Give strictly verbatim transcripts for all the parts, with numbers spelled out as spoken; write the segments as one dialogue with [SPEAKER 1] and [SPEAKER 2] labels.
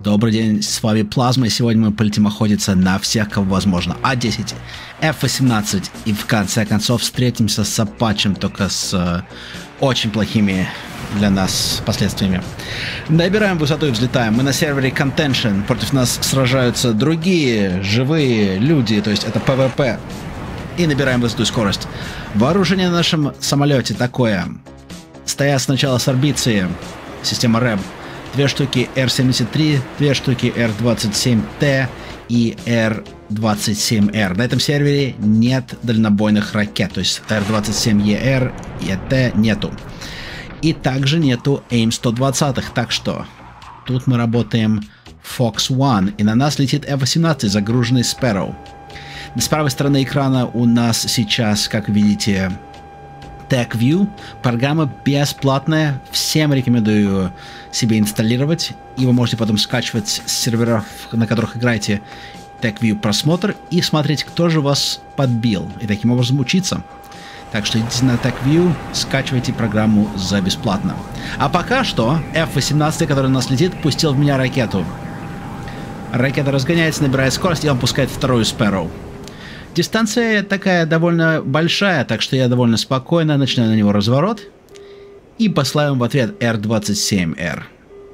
[SPEAKER 1] Добрый день, с вами Плазма, и сегодня мы полетим охотиться на всех, кого возможно. А десять, эф восемнадцать, и в конце концов встретимся с Апачем, только с э, очень плохими для нас последствиями. Набираем высоту и взлетаем. Мы на сервере Contention, против нас сражаются другие живые люди, то есть это пэ вэ пэ. И набираем высоту и скорость. Вооружение на нашем самолете такое. Стоят сначала с орбиции, система рэб. Две штуки эр семьдесят три, две штуки эр двадцать семь тэ и эр двадцать семь эр. На этом сервере нет дальнобойных ракет, то есть эр двадцать семь е эр и тэ нету. И также нету эйм сто двадцать, так что тут мы работаем фокс один, и на нас летит эф восемнадцать, загруженный Sparrow. С правой стороны экрана у нас сейчас, как видите, TechView. Программа бесплатная, всем рекомендую себе инсталлировать, и вы можете потом скачивать с серверов, на которых играете, TechView просмотр и смотреть, кто же вас подбил, и таким образом учиться. Так что идите на TechView, скачивайте программу за бесплатно. А пока что эф восемнадцать, который у нас летит, пустил в меня ракету. Ракета разгоняется, набирает скорость, и он пускает вторую Sparrow. Дистанция такая довольно большая, так что я довольно спокойно начинаю на него разворот и посылаю в ответ эр двадцать семь эр.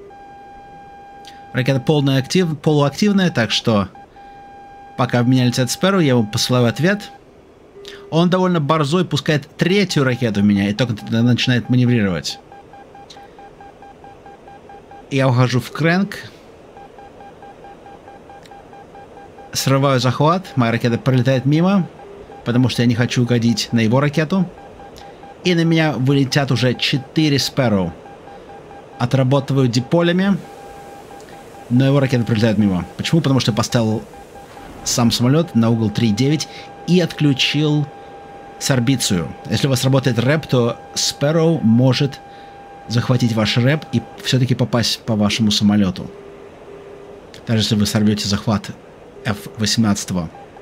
[SPEAKER 1] Ракета полная актив, полуактивная, так что пока в меня летят Sparrow, я ему посылаю ответ. Он довольно борзой, пускает третью ракету в меня и только тогда начинает маневрировать. Я ухожу в крэнк. Срываю захват, моя ракета пролетает мимо, потому что я не хочу угодить на его ракету. И на меня вылетят уже четыре Sparrow. Отрабатываю диполями, но его ракета пролетает мимо. Почему? Потому что я поставил сам самолет на угол три девять и отключил сорбицию. Если у вас работает рэп, то Sparrow может захватить ваш рэп и все-таки попасть по вашему самолету. Даже если вы сорвете захват эф восемнадцать.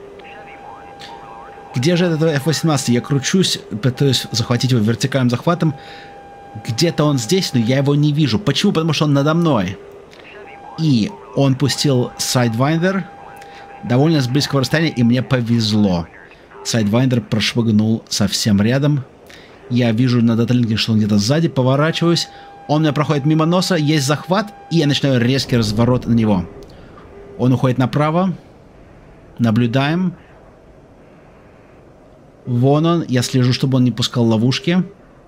[SPEAKER 1] Где же этот эф восемнадцать? Я кручусь, пытаюсь захватить его вертикальным захватом. Где-то он здесь, но я его не вижу. Почему? Потому что он надо мной. И он пустил Sidewinder довольно с близкого расстояния, и мне повезло. Sidewinder прошмыгнул совсем рядом. Я вижу на даталинке, что он где-то сзади. Поворачиваюсь. Он меня проходит мимо носа, есть захват, и я начинаю резкий разворот на него. Он уходит направо. Наблюдаем. Вон он. Я слежу, чтобы он не пускал ловушки.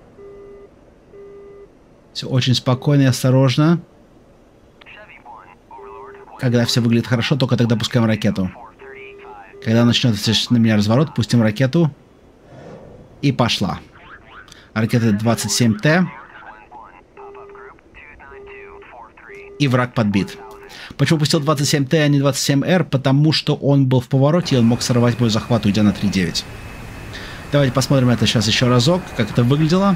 [SPEAKER 1] Все очень спокойно и осторожно. Когда все выглядит хорошо, только тогда пускаем ракету. Когда начнет на меня разворот, пустим ракету. И пошла. Ракета двадцать семь тэ. И враг подбит. Почему пустил двадцать семь тэ, а не двадцать семь эр? Потому что он был в повороте, и он мог сорвать мой захват, уйдя на три девять. Давайте посмотрим это сейчас еще разок, как это выглядело.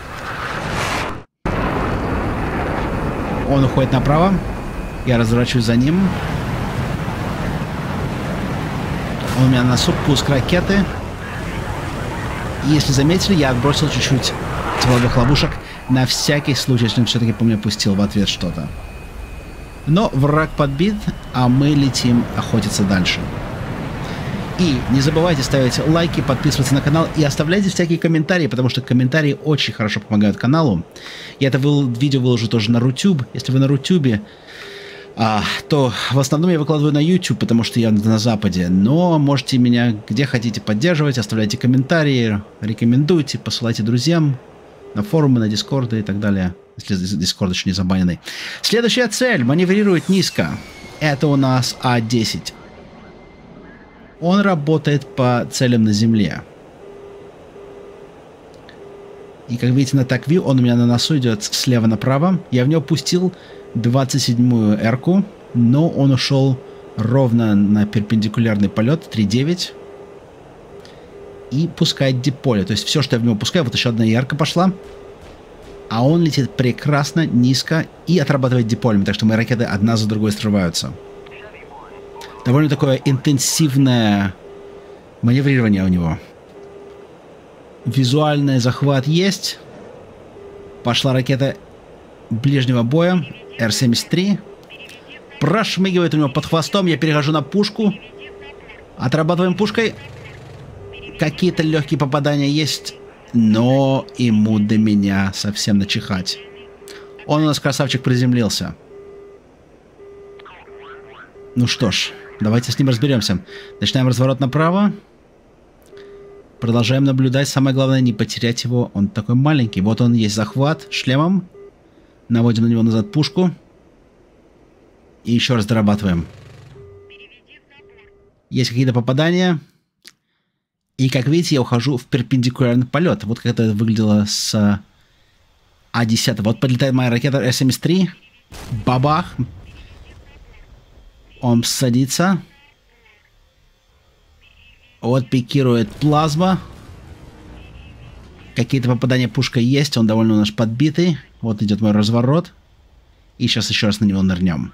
[SPEAKER 1] Он уходит направо. Я разворачиваюсь за ним. Он у меня на носу, пуск ракеты. И если заметили, я отбросил чуть-чуть тепловых ловушек. На всякий случай, если он все-таки по мне пустил в ответ что-то. Но враг подбит, а мы летим охотиться дальше. И не забывайте ставить лайки, подписываться на канал и оставляйте всякие комментарии, потому что комментарии очень хорошо помогают каналу. Я это выл, видео выложу тоже на Рутюб. Если вы на Рутюбе, а, то в основном я выкладываю на YouTube, потому что я на Западе. Но можете меня где хотите поддерживать, оставляйте комментарии, рекомендуйте, посылайте друзьям на форумы, на Дискорды и так далее. Если Discord еще не забаненный. Следующая цель. Маневрирует низко. Это у нас а десять. Он работает по целям на земле. И как видите на TechView, он у меня на носу идет слева направо. Я в него пустил двадцать седьмую эрку, но он ушел ровно на перпендикулярный полет три девять. И пускает диполе. То есть все, что я в него пускаю, вот еще одна ярка пошла. А он летит прекрасно, низко и отрабатывает диполями, так что мои ракеты одна за другой срываются. Довольно такое интенсивное маневрирование у него. Визуальный захват есть. Пошла ракета ближнего боя эр семьдесят три. Прошмыгивает у него под хвостом. Я перехожу на пушку. Отрабатываем пушкой. Какие-то легкие попадания есть. Но ему до меня совсем начихать. Он у нас, красавчик, приземлился. Ну что ж, давайте с ним разберемся. Начинаем разворот направо. Продолжаем наблюдать. Самое главное, не потерять его. Он такой маленький. Вот он есть, захват шлемом. Наводим на него назад пушку. И еще раз дорабатываем. Есть какие-то попадания. И, как видите, я ухожу в перпендикулярный полет. Вот как это выглядело с А десять. Вот подлетает моя ракета Р семьдесят три. Бабах. Он садится. Вот пикирует плазма. Какие-то попадания пушкой есть. Он довольно у нас подбитый. Вот идет мой разворот. И сейчас еще раз на него нырнем.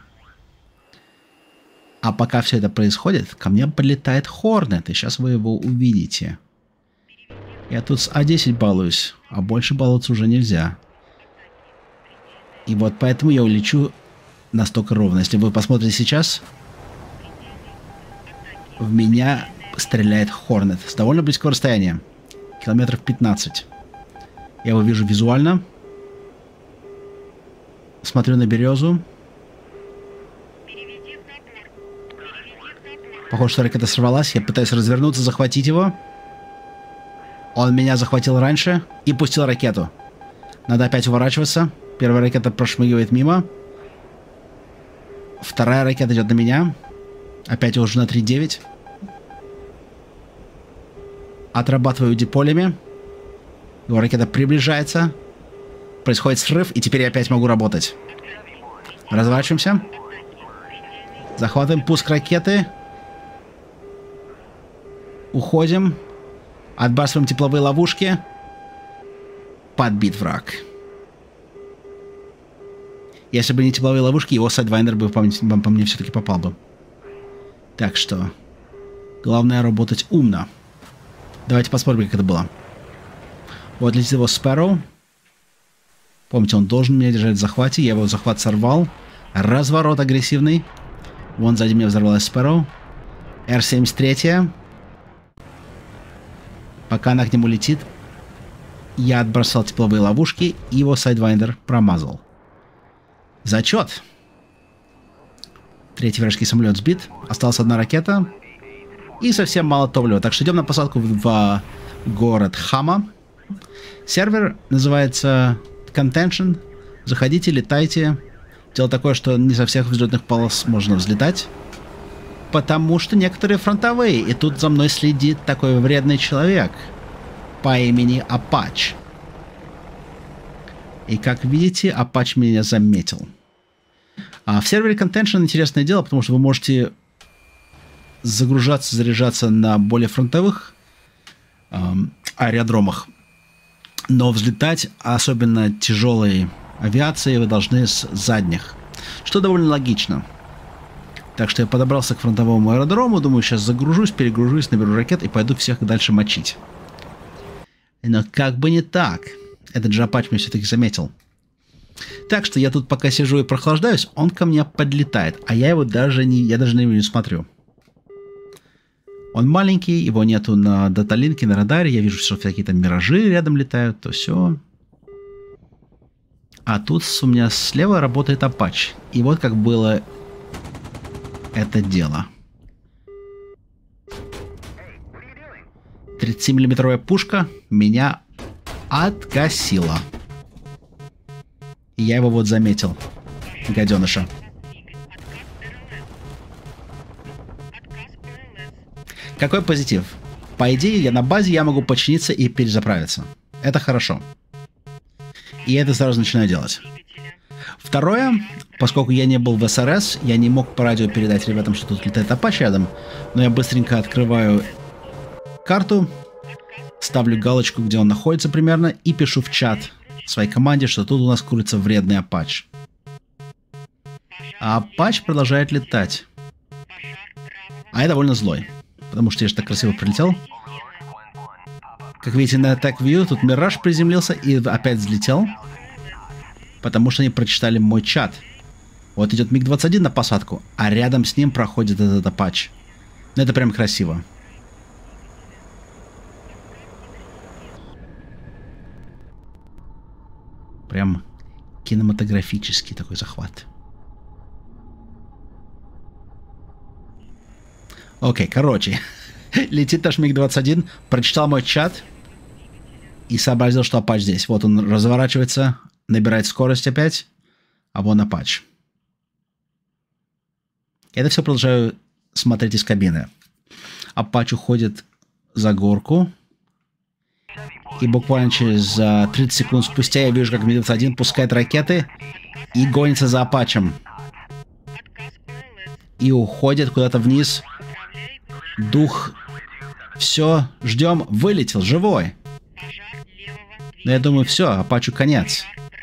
[SPEAKER 1] А пока все это происходит, ко мне подлетает Хорнет. И сейчас вы его увидите. Я тут с А десять балуюсь. А больше баловаться уже нельзя. И вот поэтому я улечу настолько ровно. Если вы посмотрите сейчас, в меня стреляет Хорнет с довольно близкого расстояния. Километров пятнадцать. Я его вижу визуально. Смотрю на березу. Похоже, что ракета сорвалась. Я пытаюсь развернуться, захватить его. Он меня захватил раньше и пустил ракету. Надо опять уворачиваться. Первая ракета прошмыгивает мимо. Вторая ракета идет на меня. Опять уже на три девять. Отрабатываю диполями. Его ракета приближается. Происходит срыв, и теперь я опять могу работать. Разворачиваемся. Захватываем пуск ракеты. Уходим. Отбрасываем тепловые ловушки. Подбит враг. Если бы не тепловые ловушки, его Сайдвайндер бы по мне, по мне все-таки попал бы. Так что главное работать умно. Давайте посмотрим, как это было. Вот летит его Спэроу. Помните, он должен меня держать в захвате. Я его захват сорвал. Разворот агрессивный. Вон сзади меня взорвалась Спэроу. Р семьдесят три. Пока она к нему летит, я отбросал тепловые ловушки, и его Сайдвайндер промазал. Зачет. Третий вражеский самолет сбит. Осталась одна ракета. И совсем мало топлива. Так что идем на посадку в, в город Хама. Сервер называется Contention. Заходите, летайте. Дело такое, что не со всех взлетных полос можно взлетать. Потому что некоторые фронтовые. И тут за мной следит такой вредный человек по имени Апач. И как видите, Апач меня заметил. А в сервере Contention интересное дело, потому что вы можете загружаться, заряжаться на более фронтовых эм, аэродромах. Но взлетать, особенно тяжелой авиацией, вы должны с задних. Что довольно логично. Так что я подобрался к фронтовому аэродрому. Думаю, сейчас загружусь, перегружусь, наберу ракет и пойду всех дальше мочить. Но как бы не так. Этот же Апач меня все-таки заметил. Так что я тут пока сижу и прохлаждаюсь, он ко мне подлетает. А я его даже не, я даже на него не смотрю. Он маленький, его нету на даталинке, на радаре. Я вижу, что всякие там миражи рядом летают, то все. А тут у меня слева работает Апач. И вот как было это дело. тридцатимиллиметровая пушка меня откосила. И я его вот заметил. Гаденыша. Какой позитив? По идее, я на базе, я могу починиться и перезаправиться. Это хорошо. И я это сразу начинаю делать. Второе, поскольку я не был в эс эр эс, я не мог по радио передать ребятам, что тут летает Апач рядом, но я быстренько открываю карту, ставлю галочку, где он находится примерно, и пишу в чат своей команде, что тут у нас курится вредный Апач. А Апач продолжает летать. А я довольно злой, потому что я же так красиво прилетел. Как видите на Attack View, тут Мираж приземлился и опять взлетел. Потому что они прочитали мой чат. Вот идет миг двадцать один на посадку, а рядом с ним проходит этот Апач. Ну, это прям красиво. Прям кинематографический такой захват. Окей, короче. Летит наш миг двадцать один, прочитал мой чат и сообразил, что Апач здесь. Вот он разворачивается, набирает скорость опять, а вон Апач. Я это все продолжаю смотреть из кабины. Апач уходит за горку. И буквально через тридцать секунд спустя я вижу, как миг двадцать один пускает ракеты и гонится за Апачем. И уходит куда-то вниз. Дух. Все, ждем. Вылетел, живой. Но я думаю, все, Апачу конец.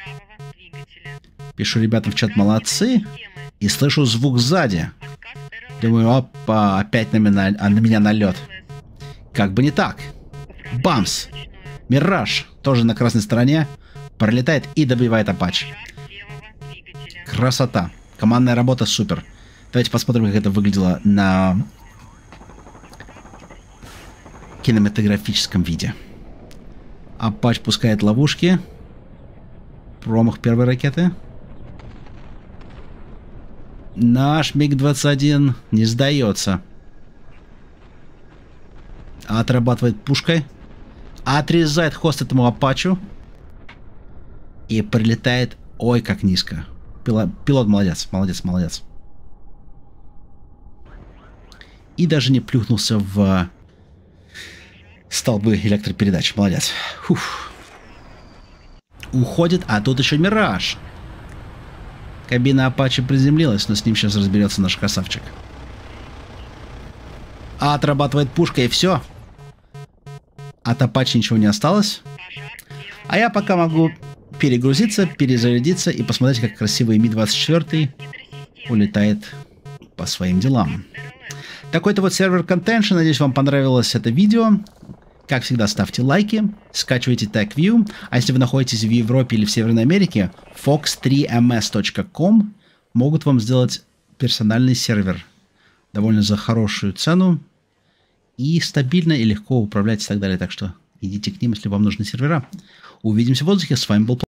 [SPEAKER 1] Пишу ребятам в чат, молодцы. И слышу звук сзади. Думаю, опа, опять на меня, на меня налет. Как бы не так. Бамс. Мираж, тоже на красной стороне, пролетает и добивает Апач. Красота. Командная работа супер. Давайте посмотрим, как это выглядело на кинематографическом виде. Апач пускает ловушки. Промах первой ракеты. Наш миг двадцать один не сдается. Отрабатывает пушкой. Отрезает хвост этому Апачу. И прилетает, ой, как низко. Пилот, пилот молодец, молодец, молодец. И даже не плюхнулся в столбы электропередач. Молодец. Фух. Уходит, а тут еще Мираж. Кабина Апачи приземлилась, но с ним сейчас разберется наш красавчик. Отрабатывает пушка, и все. От Апачи ничего не осталось. А я пока могу перегрузиться, перезарядиться и посмотреть, как красивый Ми двадцать четыре улетает по своим делам. Такой-то вот сервер Contention. Надеюсь, вам понравилось это видео. Как всегда, ставьте лайки, скачивайте TechView. А если вы находитесь в Европе или в Северной Америке, фокс три эм эс точка ком могут вам сделать персональный сервер. Довольно за хорошую цену. И стабильно и легко управлять и так далее. Так что идите к ним, если вам нужны сервера. Увидимся в воздухе. С вами был